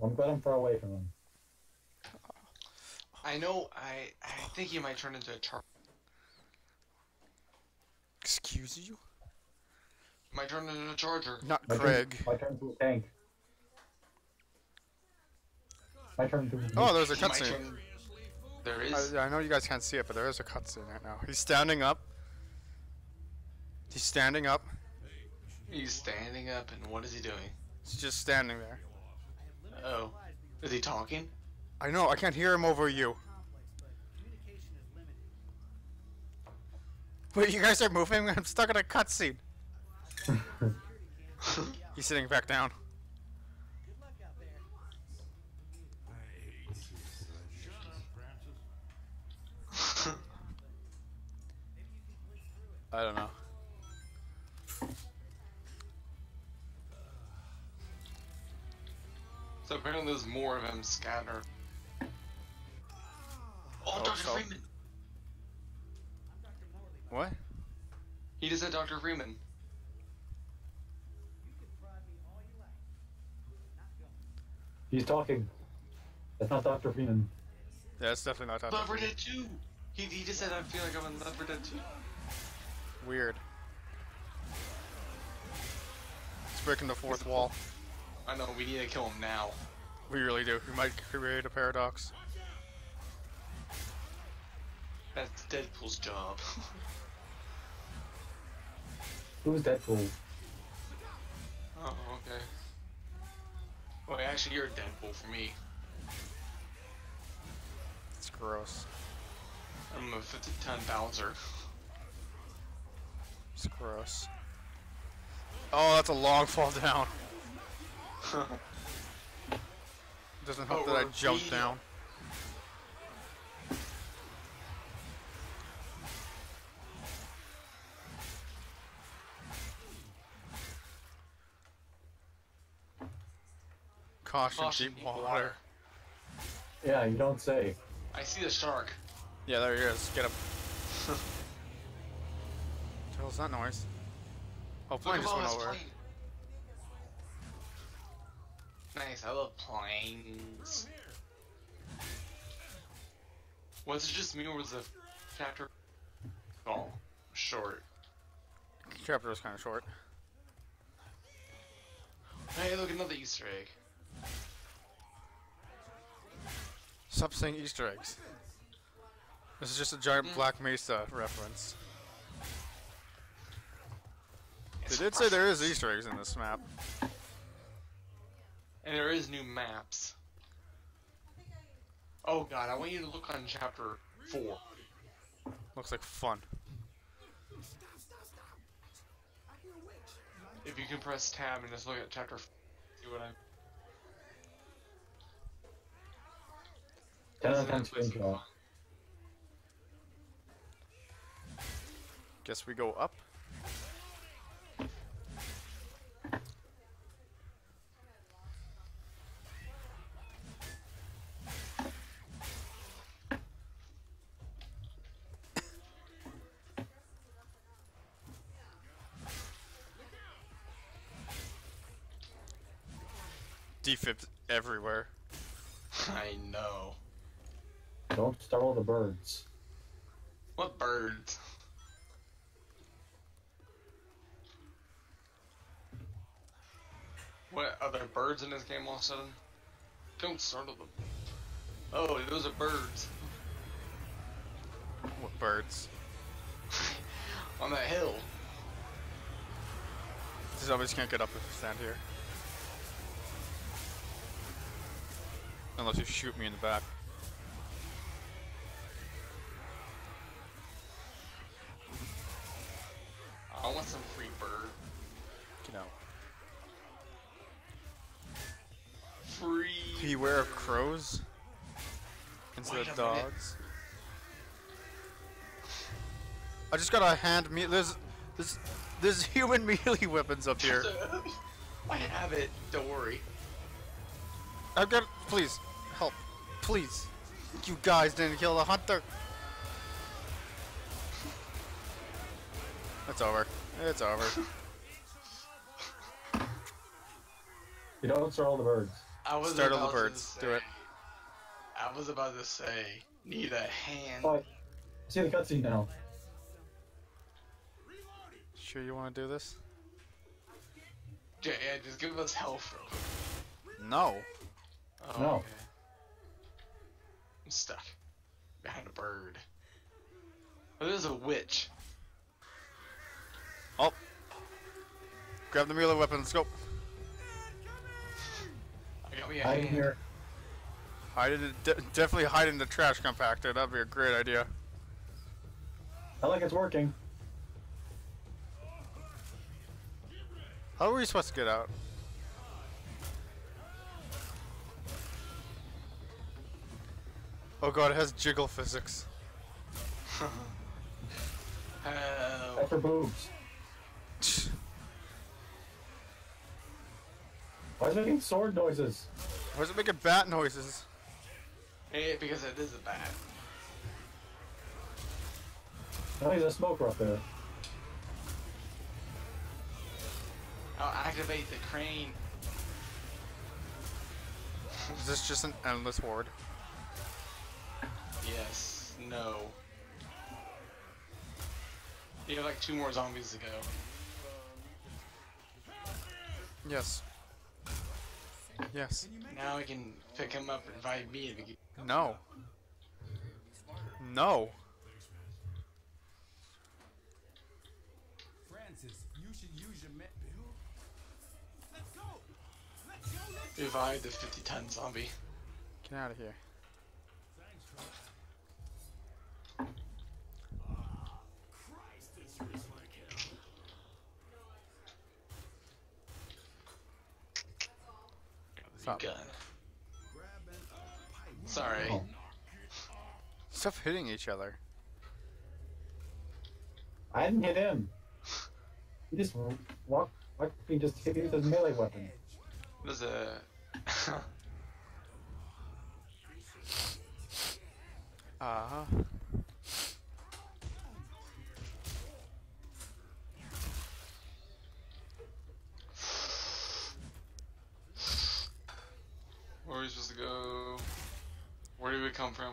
I'm glad I'm far away from him. I know. I think he might turn into a turtle. Excuse you? Might turn into a charger. Not My Craig. my turn to a tank. My turn to. Oh, there's a He might cutscene. turn- There is. I know you guys can't see it, but there is a cutscene right now. He's standing up. He's standing up. He's standing up, and what is he doing? He's just standing there. Oh, is he talking? I know, I can't hear him over you. Wait, you guys are moving? I'm stuck in a cutscene. He's sitting back down. I don't know. So apparently there's more of him scattered. Oh, Dr. so. Freeman! What? He just said Dr. Freeman. He's talking. That's not Dr. Freeman. Yeah, it's definitely not that. Left 4 Dead 2! He just said I feel like I'm in Left 4 Dead 2. Weird. It's breaking the fourth wall. I know, we need to kill him now. We really do. We might create a paradox. That's Deadpool's job. Who's Deadpool? Oh, okay. Well, actually, you're Deadpool for me. It's gross. I'm a 50-ton Bowser. It's gross. Oh, that's a long fall down. Doesn't help Oh, that I we're jumped beating- down. Caution, deep water. Yeah, you don't say. I see the shark. Yeah, there he is. Get him. What the hell's that noise? Oh, plane Look just at all went this over. plane. Nice, I love planes. Was it just me or was the chapter short? Chapter was kind of short. Hey, look, another Easter egg. Stop saying Easter eggs. This is just a giant Black Mesa reference. They did say there is Easter eggs in this map. And there is new maps. Oh god, I want you to look on chapter 4. Looks like fun. If you can press tab and just look at chapter 4, see what I'm... 10 out of 10 screenshot. Guess we go up. Defibs everywhere. I know. Don't startle the birds. What birds? What, are there birds in this game all of a sudden? Don't startle them. Oh, those are birds. What birds? On that hill. Zombies can't get up if we stand here. Unless you shoot me in the back. I want some free bird. Get out. Free. Beware of crows instead Wait of a minute. dogs. I just gotta hand me. There's human melee weapons up here. I have it. Don't worry. I've got. Please help. Please. You guys didn't kill the hunter. It's over. It's over. You don't startle the birds. I was Startle the about to birds. say- Do it. I was about to say, need a hand. Oh, I see the cutscene now. Sure you want to do this? Yeah, just give us health real quick. No. Oh, No. okay. I'm stuck behind a bird. Oh, there's a witch. Oh. Grab the melee weapon. Let's go. I got me a Hide in hand. here. Hide it. Definitely hide in the trash compactor. That'd be a great idea. I like it's working. How are we supposed to get out? Oh god, it has jiggle physics. That's for boobs. Why is it making sword noises? Why is it making bat noises? Hey, because it is a bat. Oh, he's a smoker up there. I'll activate the crane. Is this just an endless horde? Yes. No. You have like 2 more zombies to go. Yes. Yes. Now I can pick him up and invite me to get. No. No. Francis, you should use your met. Let's go. Let's go. Let's go. Revive the 50-ton zombie. Get out of here. Christ, this is like hell. Stop. Gun. Sorry. Oh. Stop hitting each other. I didn't hit him. He just walked. Why couldn't he just hit me with his melee weapon? There's a. Uh-huh. Where are we supposed to go? Where did we come from?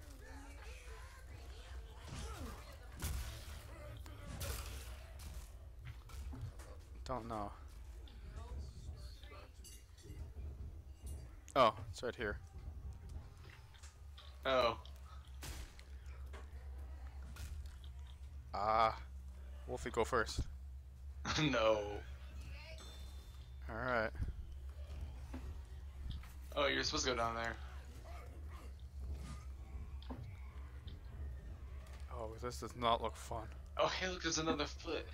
Don't know. Oh, it's right here. Oh. Ah. Wolfie, go first. No. Alright. Oh, you're supposed to go down there. Oh, this does not look fun. Oh, hey, look, there's another foot.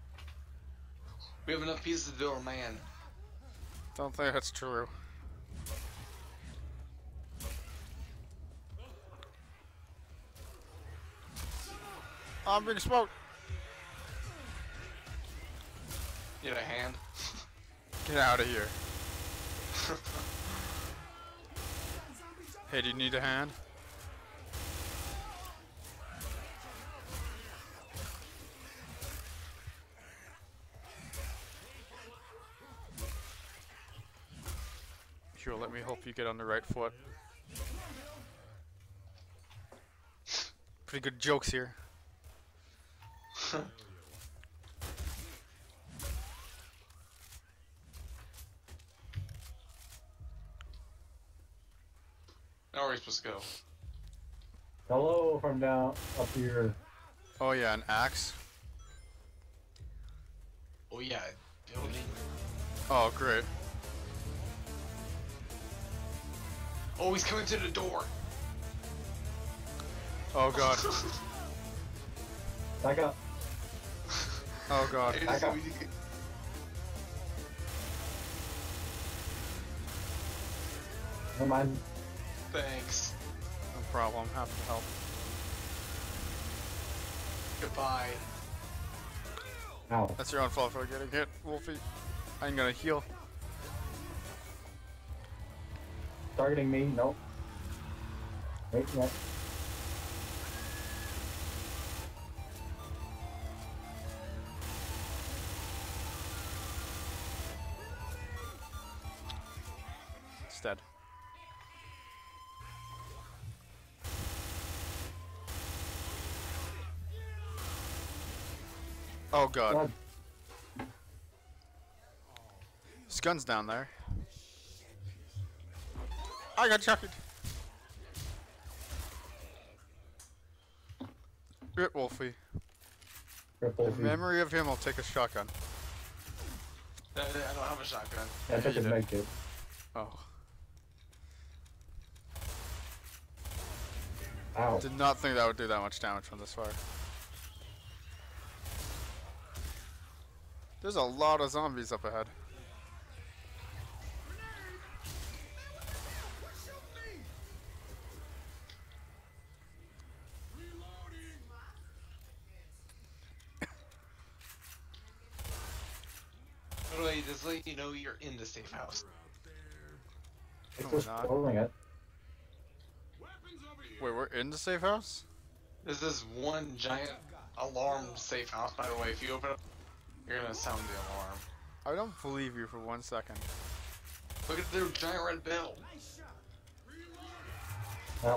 We have enough pieces to build a man. Don't think that's true. I'm being smoked. Need a hand? Get out of here. Hey, do you need a hand? Here, let me help you get on the right foot. Pretty good jokes here. Now where are we supposed to go? Hello from down up here. Oh yeah, an axe. Oh yeah, building. Oh great. Oh, he's coming to the door. Oh god. Back up. Oh god. Hey, Back up. Never mind. Thanks. No problem. Happy to help. Goodbye. Ow. That's your own fault for getting hit, Wolfie. I'm gonna heal. Targeting me. Nope. Wait, yeah. dead. Oh god. God. His gun's down there. I got chucked. Rip Wolfie. Rip In Wolfie. memory of him, I'll take a shotgun. I don't have a shotgun. Yeah, I took his you med kit. Oh. Ow. Did not think that would do that much damage from this far. There's a lot of zombies up ahead. By the way, just let you know you're in the safe house. It's we're just not. holding it. Wait, we're in the safe house? This is one giant alarm safe house, by the way. If you open up, you're gonna sound the alarm. I don't believe you for 1 second. Look at their giant red bell. Well,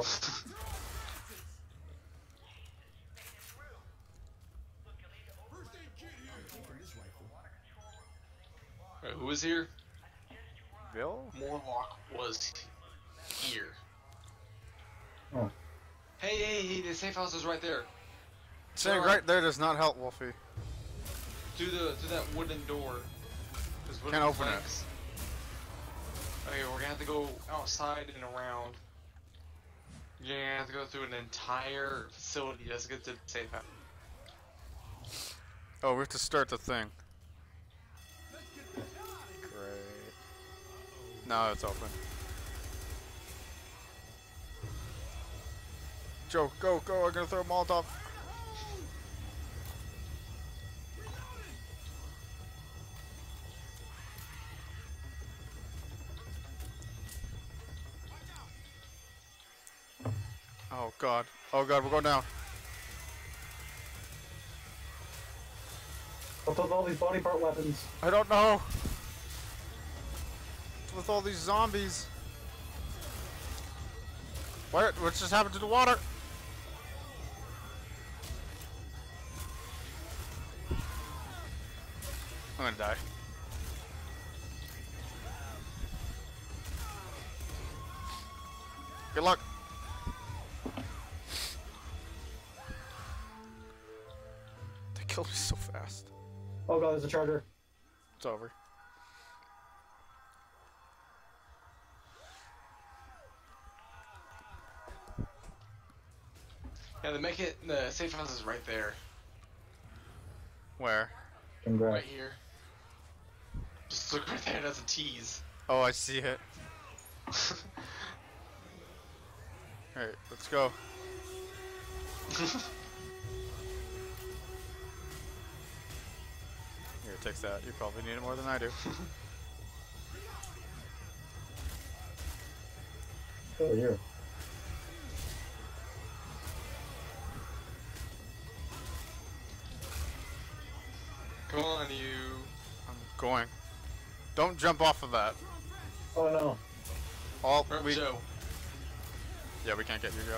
Wait, who was here? Bill? Morlock was here. Oh. Hey, the safe house is right there. Saying right there does not help, Wolfie. To that wooden door. There's wooden Can't open planks. Okay, we're gonna have to go outside and around. You're gonna have to go through an entire facility just to get to the safe house. Oh, we have to start the thing. Great. Now it's open. Joe, go, go, I'm gonna throw a Molotov. Oh god. Oh god, we're going down. what's with all these body part weapons? I don't know. With all these zombies. What just happened to the water? I'm gonna die. Good luck. They killed me so fast. Oh god, there's a charger. It's over. Yeah, the safe house is right there. Where? Congrats. Right here. Just look right there, that's a tease. Oh, I see it. Alright, let's go. Here, take that. You probably need it more than I do. Oh, here. Come on, you. I'm going. Don't jump off of that. Oh no. All Where's we. Joe? Yeah, we can't get you, Joe.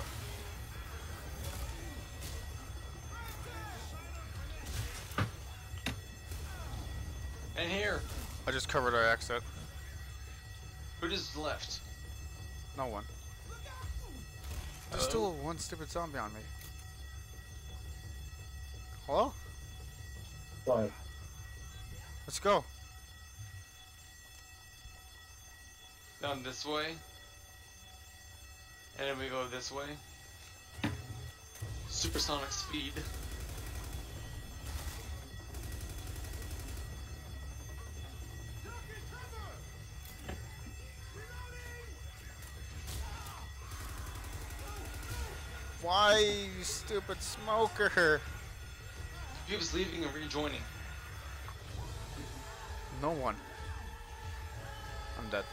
And here. I just covered our exit. Who just left? No one. There's still one stupid zombie on me. Hello? Fine. Let's go. Down this way. And then we go this way. Supersonic speed. Why, you stupid smoker? He was leaving and rejoining. No one. I'm dead.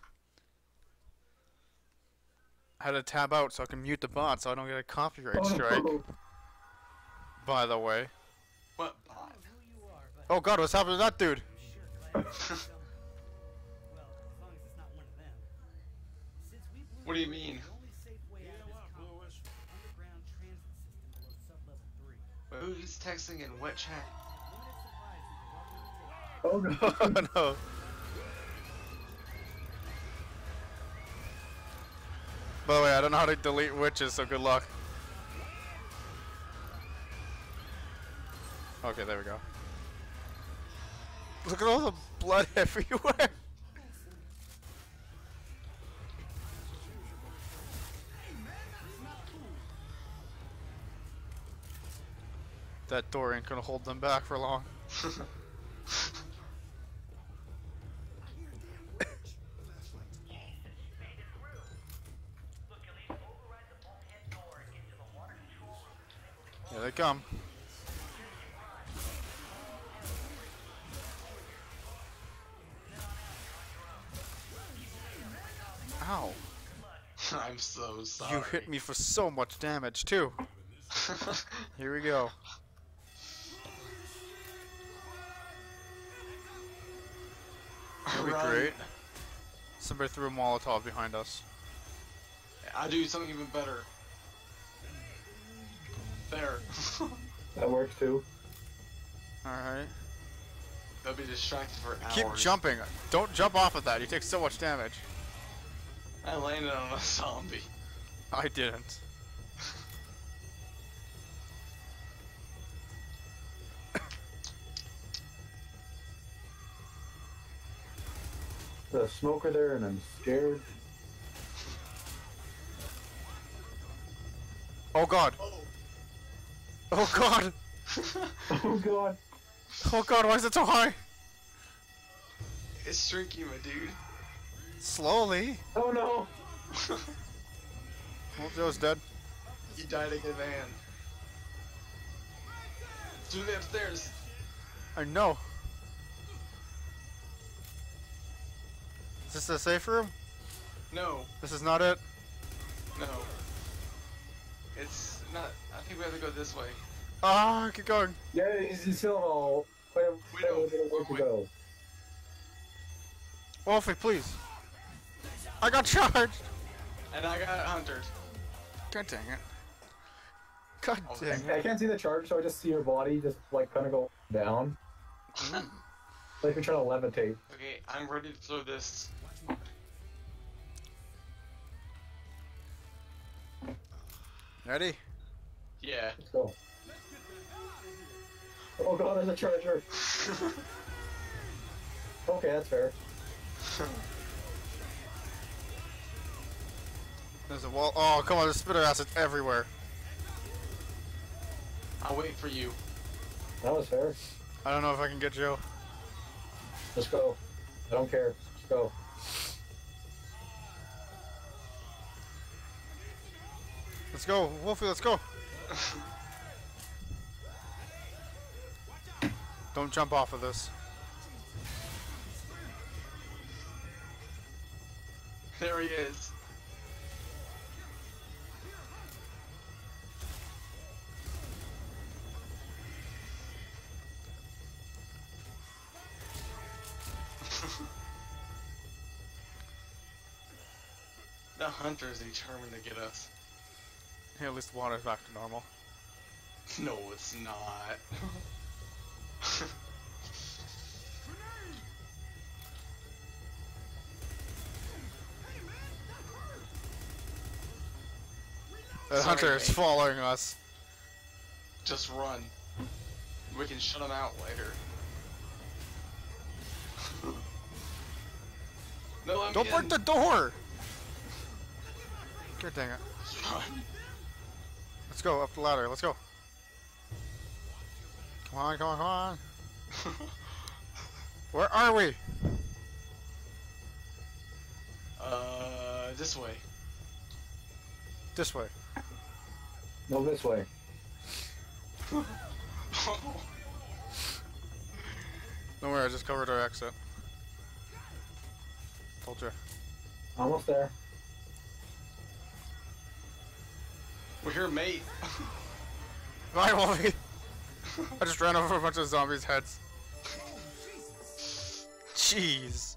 I had to tab out so I can mute the bot so I don't get a copyright strike. no. By the way. What bot? Oh god, what's happening to that dude? do you mean? The only safe way out of this complex is the underground transit system below sub-level 3. Wait, who's texting in what chat? Limited supplies through the Oh no. Oh no. By the way, I don't know how to delete witches, so good luck. Okay, there we go. Look at all the blood everywhere. That door ain't gonna hold them back for long. Here they come. Ow. I'm so sorry. You hit me for so much damage, too. Here we go. That'd be Run. great. Somebody threw a Molotov behind us. I'll do something even better. There. That works too. Alright. They'll be distracted for hours. Keep jumping. Don't jump off of that. You take so much damage. I landed on a zombie. I didn't. There's a smoker there and I'm scared. Oh god. Oh god. Oh god. Oh god, why is it so high? It's tricky, my dude. Slowly. Oh no. Oh, Joe's dead. You died again, man. Through the upstairs. I know. Is this the safe room? No, This is not it? no. It's not. I think we have to go this way. Ah, keep going. Yeah, he's still all quite a We don't- little way to wait. go. Wolfie, please. I got charged. And I got hunted. God dang it. God Okay. dang it. I can't see the charge, so I just see your body just like kind of go down. Like you're trying to levitate. Okay, I'm ready to throw this. Ready? Yeah. Let's go. Oh god, there's a charger. Okay, that's fair. There's a wall. Oh, come on, there's spitter acids everywhere. I'll wait for you. That was fair. I don't know if I can get Joe. Let's go. I don't care. Let's go. Let's go, Wolfie, let's go. Don't jump off of this. There he is. The hunter is determined to get us. Hey, at least the water's back to normal. No, it's not. The Sorry, hunter is mate. following us. Just run. We can shut him out later. No, I'm Don't break the door! God dang it. Run. Let's go, up the ladder, let's go. Come on, come on, come on. Where are we? This way. This way. No, this way. Don't worry, I just covered our exit. Told you. Almost there. We're here, mate. Bye, Wolfie! I just ran over a bunch of zombies' heads. Jeez.